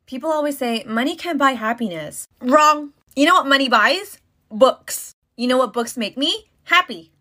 People always say money can't buy happiness. Wrong. You know what money buys? Books. You know what books make me? Happy.